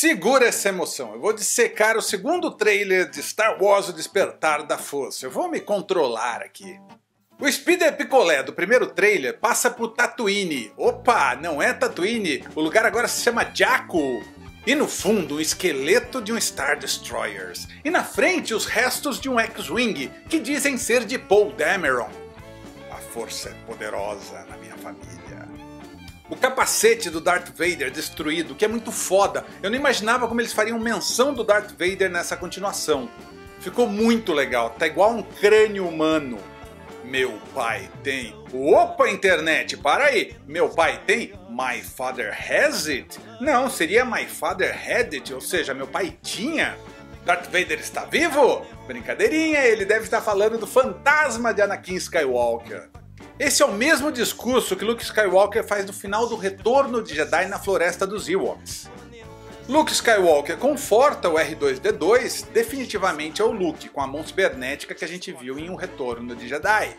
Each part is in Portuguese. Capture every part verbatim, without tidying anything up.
Segura essa emoção, eu vou dissecar o segundo trailer de Star Wars O Despertar da Força. Eu vou me controlar aqui. O Speeder Picolé do primeiro trailer passa por Tatooine. Opa, não é Tatooine, o lugar agora se chama Jakku. E no fundo, o esqueleto de um Star Destroyer. E na frente, os restos de um X-Wing, que dizem ser de Poe Dameron. A força é poderosa na minha família. O capacete do Darth Vader destruído, que é muito foda. Eu não imaginava como eles fariam menção do Darth Vader nessa continuação. Ficou muito legal, tá igual um crânio humano. Meu pai tem... Opa, internet, para aí! Meu pai tem? My father has it? Não, seria my father had it, ou seja, meu pai tinha. Darth Vader está vivo? Brincadeirinha, ele deve estar falando do fantasma de Anakin Skywalker. Esse é o mesmo discurso que Luke Skywalker faz no final do Retorno de Jedi na Floresta dos Ewoks. Luke Skywalker conforta o R dois D dois, definitivamente é o Luke com a mão cibernética que a gente viu em O Retorno de Jedi.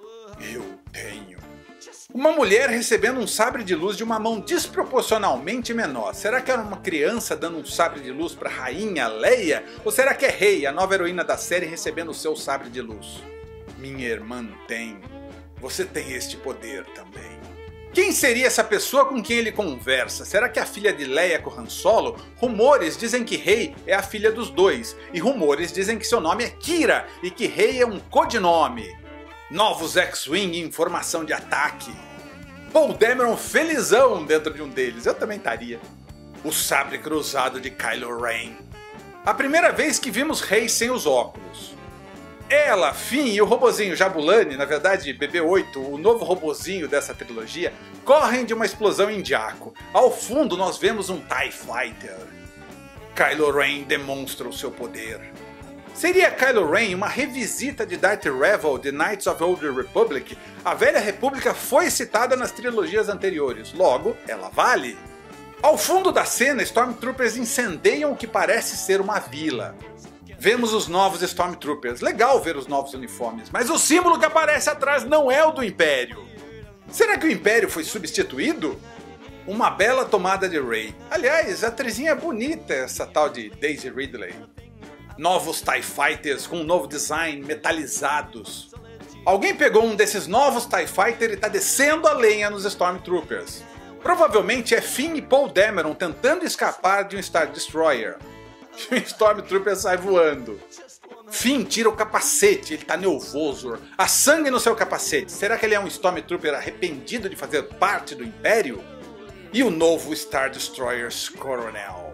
Eu tenho. Uma mulher recebendo um sabre de luz de uma mão desproporcionalmente menor. Será que era uma criança dando um sabre de luz para a rainha Leia? Ou será que é Rey, a nova heroína da série, recebendo o seu sabre de luz? Minha irmã tem. Você tem este poder também. Quem seria essa pessoa com quem ele conversa? Será que é a filha de Leia com Han Solo? Rumores dizem que Rey é a filha dos dois. E rumores dizem que seu nome é Kira e que Rey é um codinome. Novos X-Wing em formação de ataque. Poe Dameron felizão dentro de um deles. Eu também estaria. O sabre cruzado de Kylo Ren. A primeira vez que vimos Rey sem os óculos. Ela, Finn e o robozinho Jabulani, na verdade B B oito, o novo robozinho dessa trilogia, correm de uma explosão em Jakku. Ao fundo nós vemos um TIE Fighter. Kylo Ren demonstra o seu poder. Seria Kylo Ren uma revisita de Darth Revan de Knights of the Old Republic? A Velha República foi citada nas trilogias anteriores, logo ela vale. Ao fundo da cena, Stormtroopers incendeiam o que parece ser uma vila. Vemos os novos Stormtroopers, legal ver os novos uniformes, mas o símbolo que aparece atrás não é o do Império. Será que o Império foi substituído? Uma bela tomada de Rey. Aliás, a atrizinha é bonita, essa tal de Daisy Ridley. Novos TIE Fighters com um novo design, metalizados. Alguém pegou um desses novos TIE Fighter e está descendo a lenha nos Stormtroopers. Provavelmente é Finn e Poe Dameron tentando escapar de um Star Destroyer. O Stormtrooper sai voando. Finn tira o capacete, ele tá nervoso. Há sangue no seu capacete. Será que ele é um Stormtrooper arrependido de fazer parte do Império? E o novo Star Destroyer Coronel.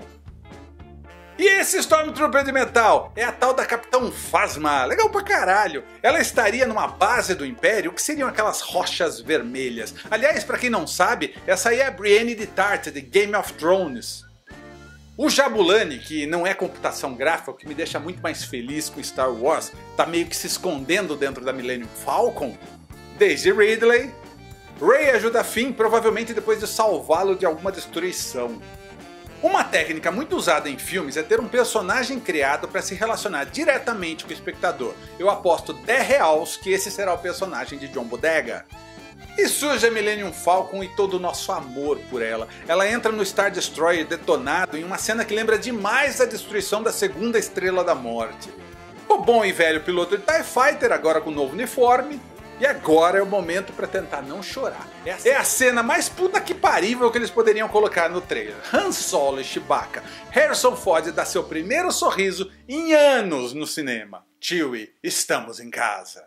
E esse Stormtrooper de metal é a tal da Capitão Phasma. Legal pra caralho. Ela estaria numa base do Império, que seriam aquelas rochas vermelhas. Aliás, pra quem não sabe, essa aí é a Brienne de Tarth de Game of Thrones. O Jabulani, que não é computação gráfica, o que me deixa muito mais feliz com Star Wars, tá meio que se escondendo dentro da Millennium Falcon. Daisy Ridley. Rey ajuda Finn, provavelmente depois de salvá-lo de alguma destruição. Uma técnica muito usada em filmes é ter um personagem criado para se relacionar diretamente com o espectador. Eu aposto dez reais que esse será o personagem de John Bodega. E surge a Millennium Falcon e todo o nosso amor por ela. Ela entra no Star Destroyer detonado em uma cena que lembra demais a destruição da segunda Estrela da Morte. O bom e velho piloto de TIE Fighter, agora com novo uniforme. E agora é o momento para tentar não chorar. É a cena mais puta que parível que eles poderiam colocar no trailer. Han Solo e Chewbacca. Harrison Ford dá seu primeiro sorriso em anos no cinema. Chewie, estamos em casa.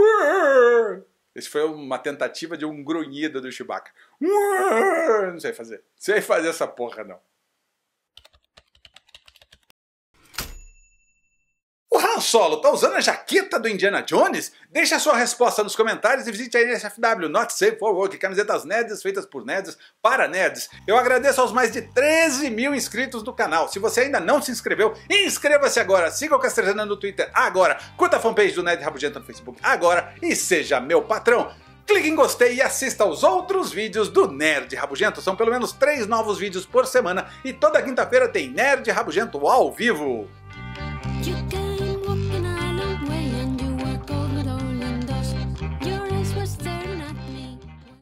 Esse foi uma tentativa de um grunhido do Chewbacca. Não sei fazer. Não sei fazer essa porra, não. O Han Solo tá usando a jaqueta do Indiana Jones? Deixe a sua resposta nos comentários e visite a N S F W, Not Safe for Work, camisetas nerds feitas por nerds para nerds. Eu agradeço aos mais de treze mil inscritos do canal. Se você ainda não se inscreveu, inscreva-se agora, siga o Castrezana no Twitter agora, curta a fanpage do Nerd Rabugento no Facebook agora e seja meu patrão. Clique em gostei e assista aos outros vídeos do Nerd Rabugento. São pelo menos três novos vídeos por semana e toda quinta-feira tem Nerd Rabugento ao vivo.